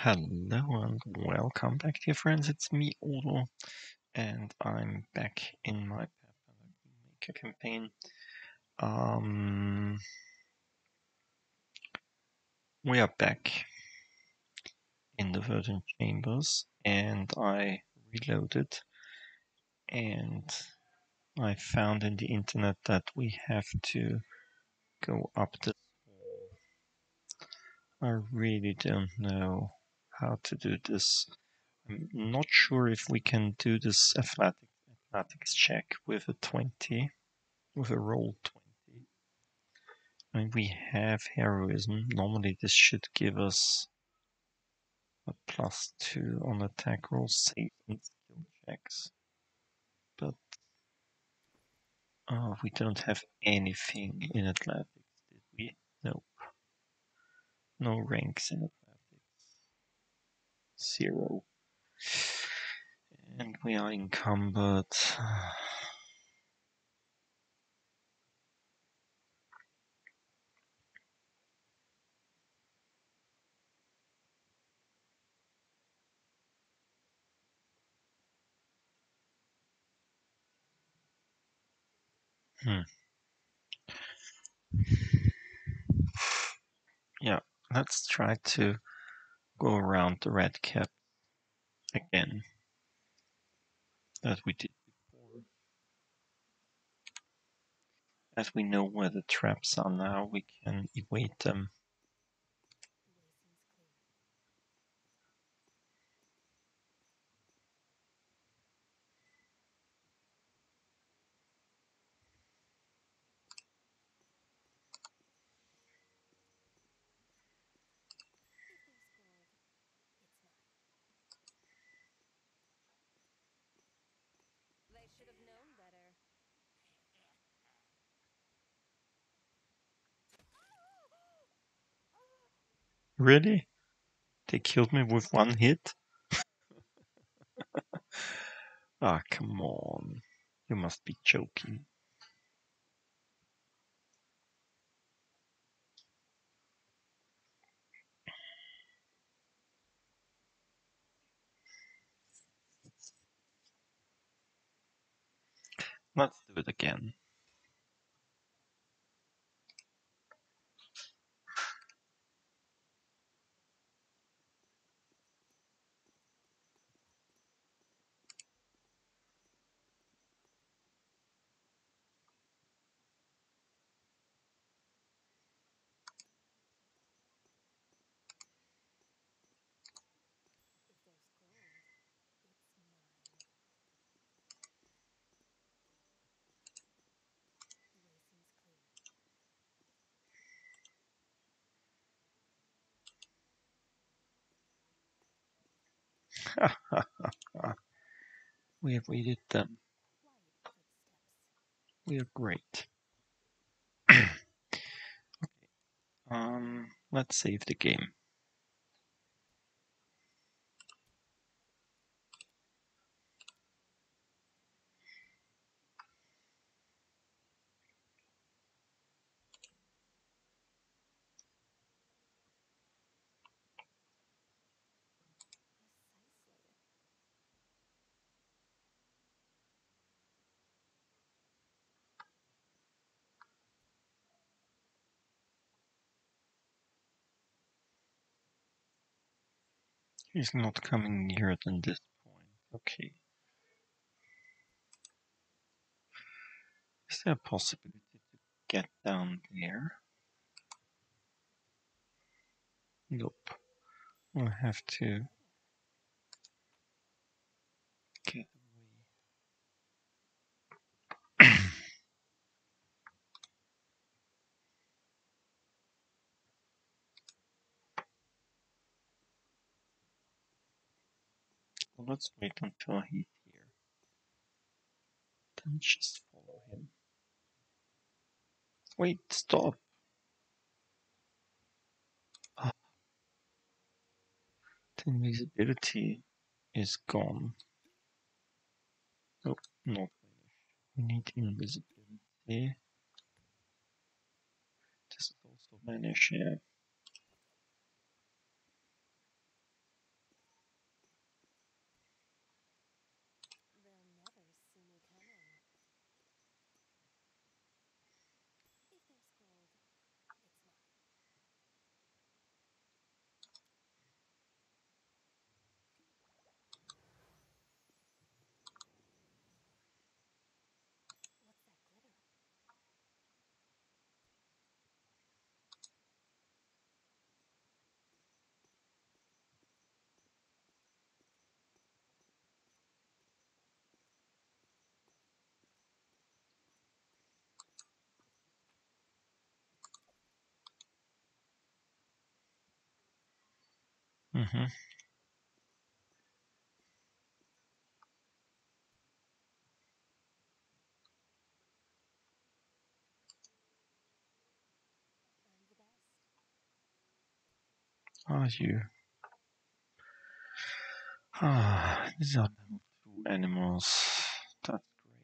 Hello and welcome back, dear friends. It's me, Odo, and I'm back in my Maker campaign. We are back in the Verdant Chambers, and I reloaded, and I found in the internet that we have to go up the wall. I really don't know how to do this. I'm not sure if we can do this athletics check with a 20, with a roll 20. And we have heroism. Normally this should give us a +2 on attack rolls, save and skill checks. But we don't have anything in athletics, did we? Nope. No ranks in athletics. 0. And we are encumbered. Yeah, let's try to go around the red cap again, as we did before. As we know where the traps are now, we can evade them. Really? They killed me with one hit? Ah, come on. You must be joking. Let's do it again. We have evaded them. We are great. Let's save the game. He's not coming nearer than this point. Okay. Is there a possibility to get down there? Nope. We'll have to get away. Well, let's wait until he's here. Then just follow him. Wait, stop. Ah, the invisibility is gone. Oh, not vanish. We need invisibility. This is also vanish, yeah. Mm-hmm. Are you? Ah, these are level 2 animals. That's great.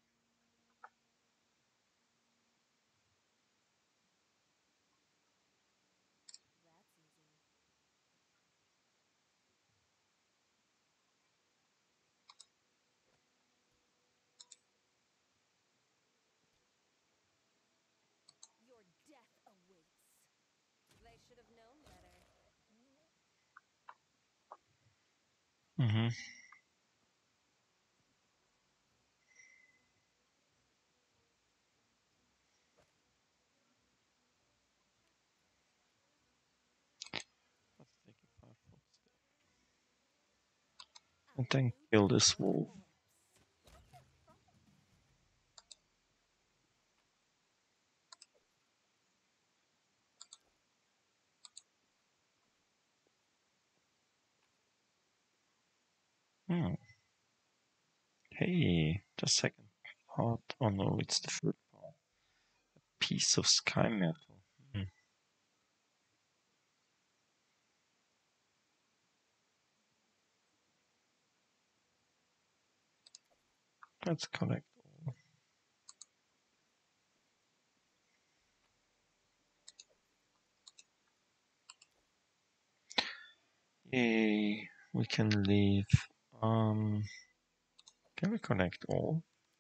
Your death awaits. They should have known better. Mm-hmm. Let's take a 5-foot step. A And then new kill type this of wolf. corpse. Hmm. Hey, the second part. Oh no, it's the third part. Piece of sky metal. Hmm. Let's collect all. Yay, we can leave. Um, can we collect all?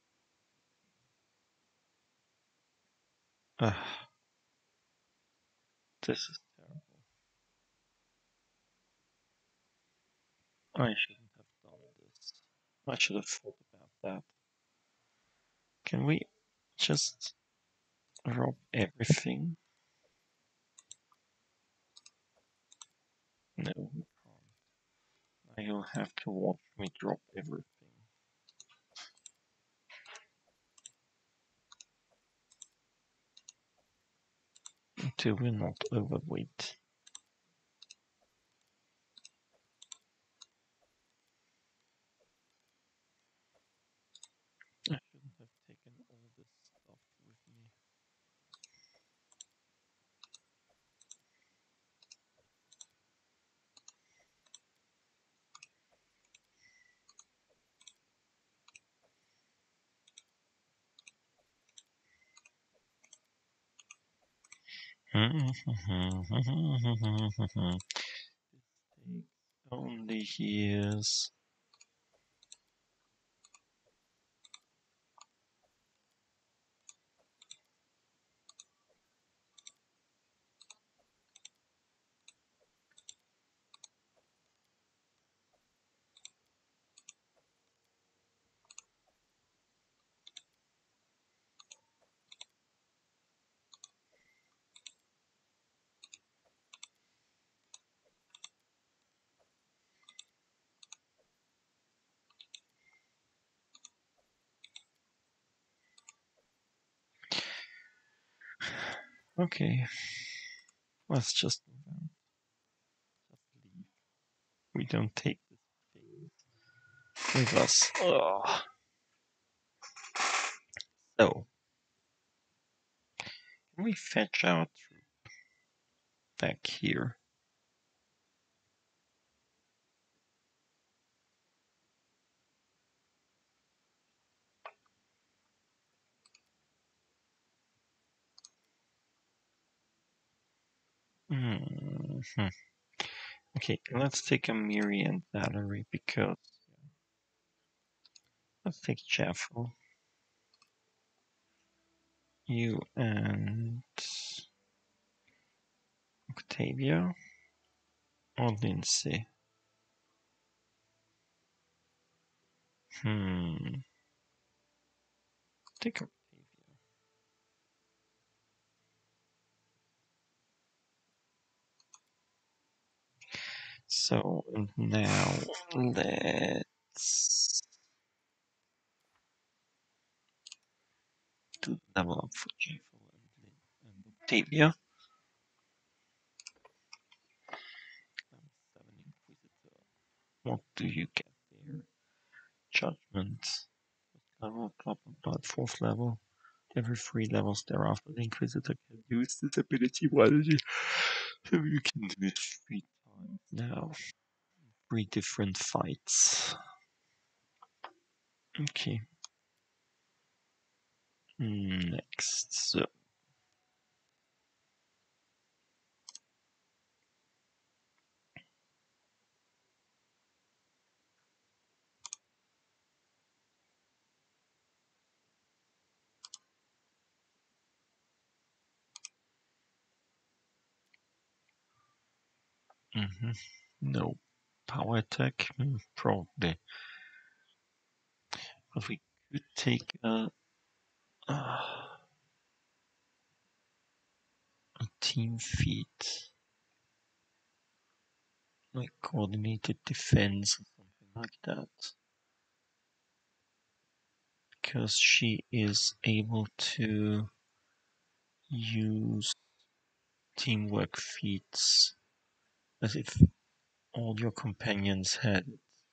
Ah, this is terrible. I shouldn't have done this. I should have thought about that. Can we just drop everything? No, we can't. Now you'll have to watch me drop everything until we're not overweight. I shouldn't have taken all this stuff with me. This takes only years. Okay, let's just move out. Just leave. We don't take this thing with us. Ugh. So, can we fetch our troop back here? Hmm. Okay, let's take a Miriam battery because let's take Jaffel. You and Octavia or Lindsay? Hmm. Take Octavia. So and now let's do the level up for Jaffel and Octavia. Level What do you get there? Judgment. Level, blah blah blah. 4th level. Every 3 levels thereafter, the Inquisitor can use this ability once. So you can do it 3 times now. 3 different fights. Okay. Next. So. No. Power attack? Probably. But we could take a team feat. Like coordinated defense or something like that. Because she is able to use teamwork feats as if all your companions had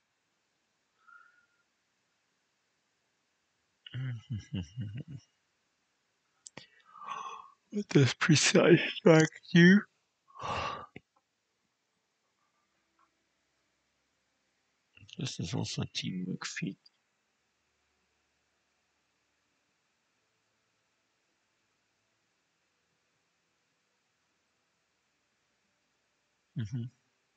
it. What does precise strike do? This is also a teamwork feat. Mm-hmm.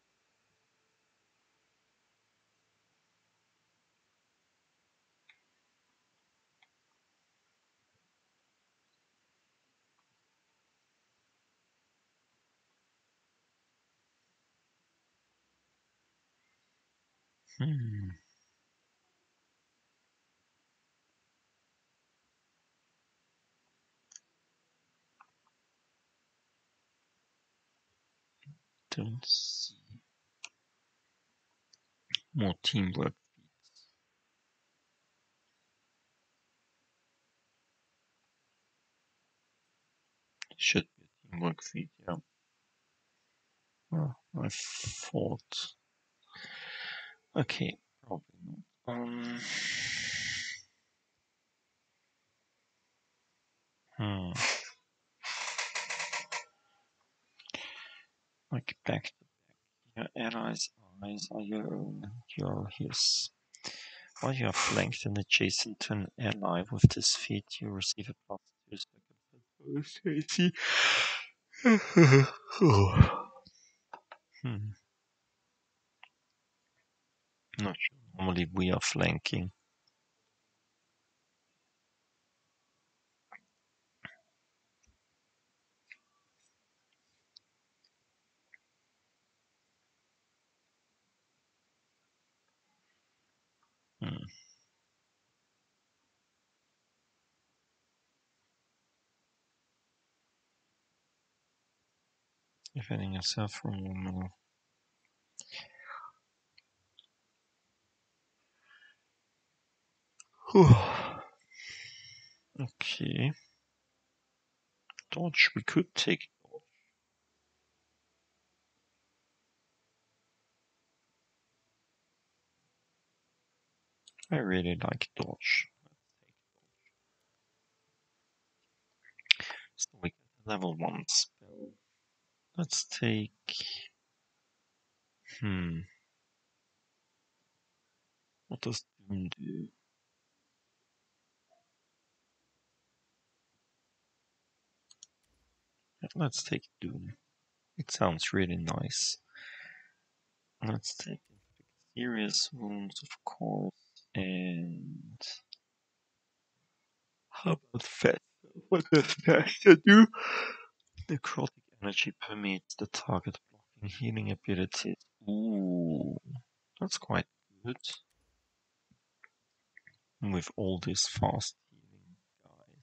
Don't see more teamwork feats. Should be a teamwork feat, yeah. Oh, I thought. Okay, probably not. Hmm. Like back to back. Your allies' eyes are your own, and you're his. While you are flanked and adjacent to an ally with this feat, you receive a plus 2 second safety. Not sure. Normally we are flanking. Hmm. Defending yourself from normal. Okay. Dodge, we could take dodge. I really like dodge. So we get a level 1 spell. Let's take. What does Doom do? Let's take Doom. It sounds really nice. Let's take serious wounds, of course. And how about Fast? What does Faster do? Necrotic energy permeates the target, blocking healing abilities. Ooh, that's quite good. With all these fast healing guys.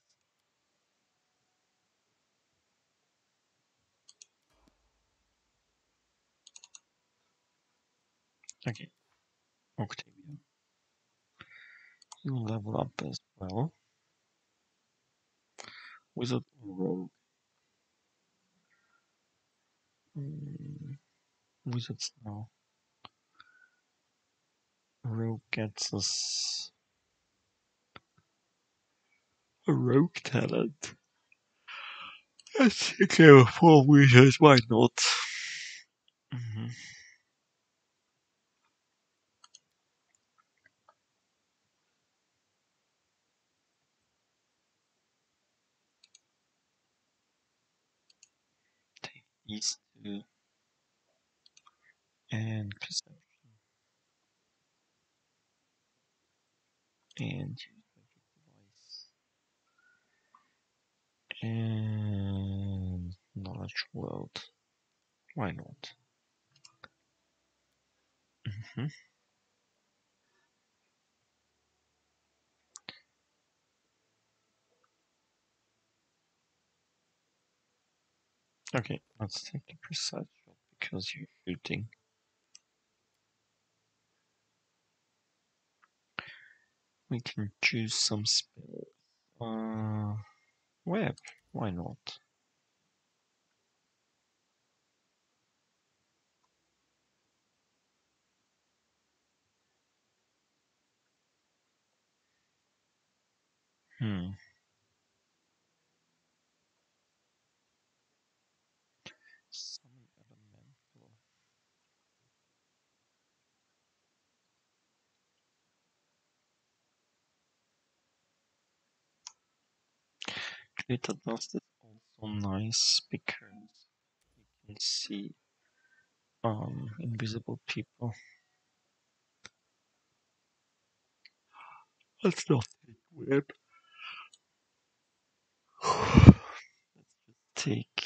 Okay, Octavia. You level up as well. Wizard or Rogue? Wizards now. Rogue gets us a rogue talent. Let's take care of 4 meters, why not? Mhm. Take these two and perception and use magic device and knowledge world. Why not? Mhm. Okay, let's take the precise shot because you're shooting. We can choose some spells. Web, why not? Hmm. Summon elemental. Glitter dust is also nice because you can see invisible people. Let's not take web. Let's just take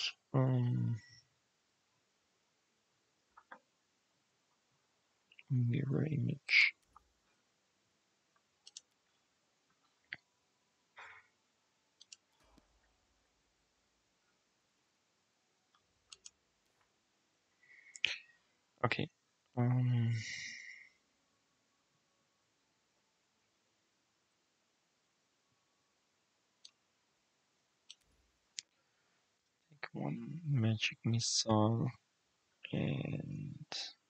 mirror image. Okay. Take one magic missile and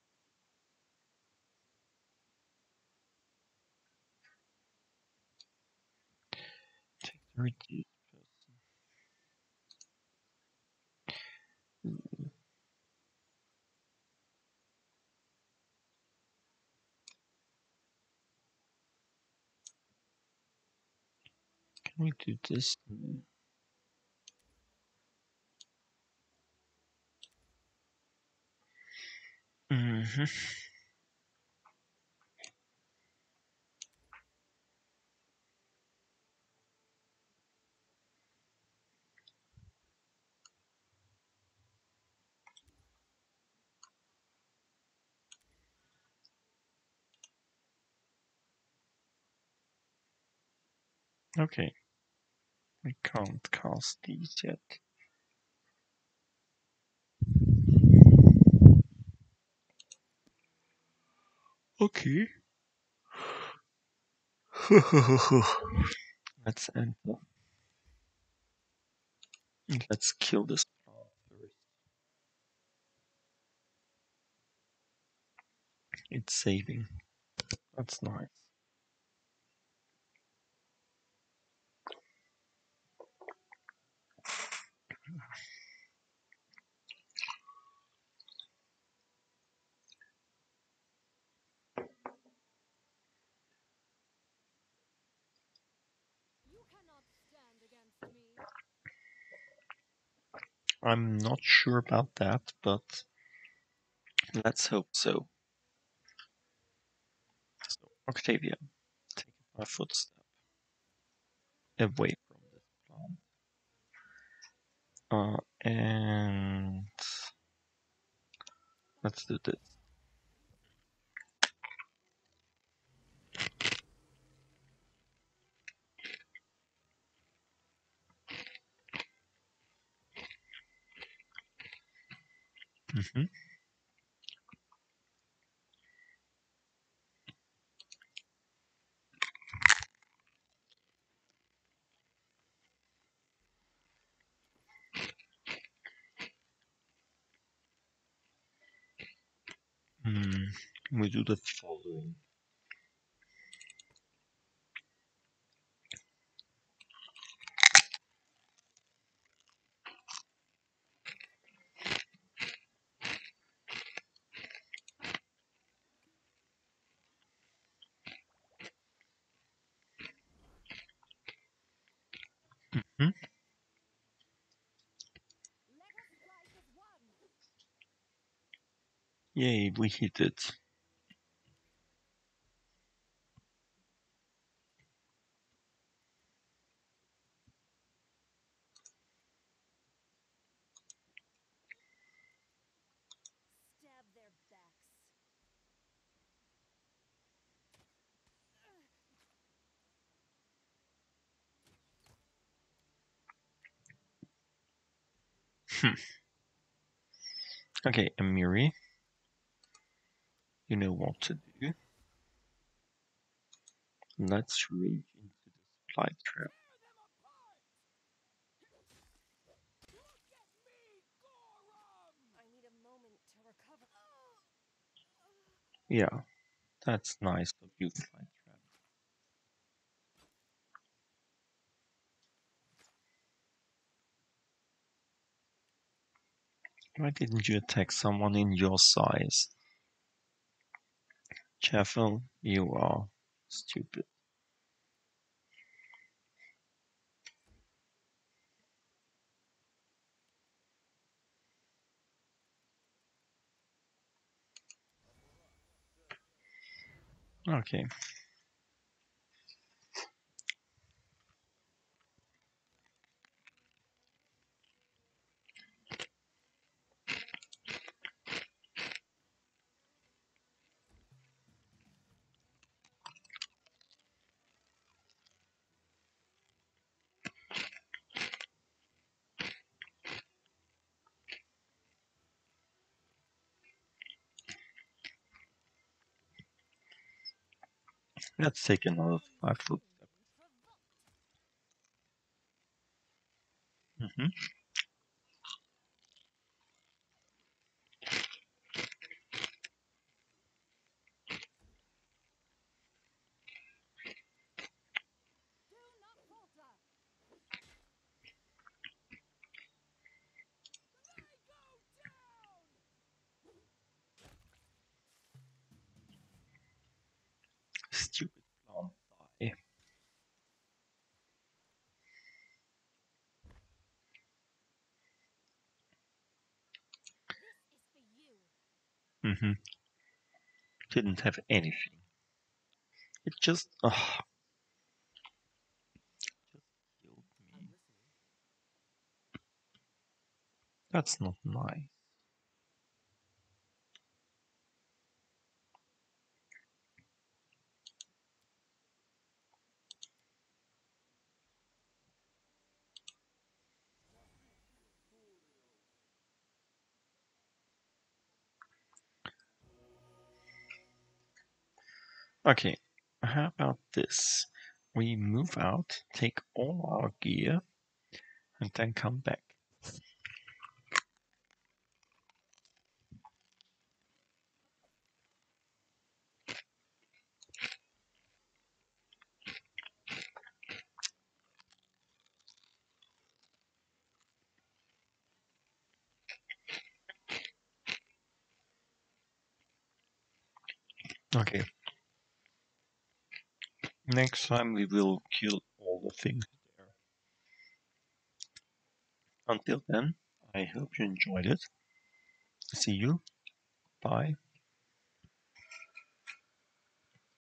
take the reduced person. Can we do this? Mm-hmm. Okay, we can't cast these yet. Okay. Let's enter. Let's kill this plant first. It's saving. That's nice. You cannot stand against me. I'm not sure about that, but let's hope so. So, Octavia, take a 5 foot step away from this plant. And let's do this. Mm-hmm. We do the following. Yay, we hit it. Stab their backs. Okay, Amiri, you know what to do. Let's rage into the supply trap. I need a moment to recover. Yeah, that's nice of you, Flytrap. Why didn't you attack someone in your size? Chaffel, you are stupid. Okay. Let's take another 5 foot step. Hmm. Do not falter. They go down. Stupid plant die. This is for you. Hmm. Didn't have anything. It just, just killed me. That's not nice. Okay, how about this? We move out, take all our gear, and then come back. Okay. Next time we will kill all the things there. Until then, I hope you enjoyed it. See you. Bye.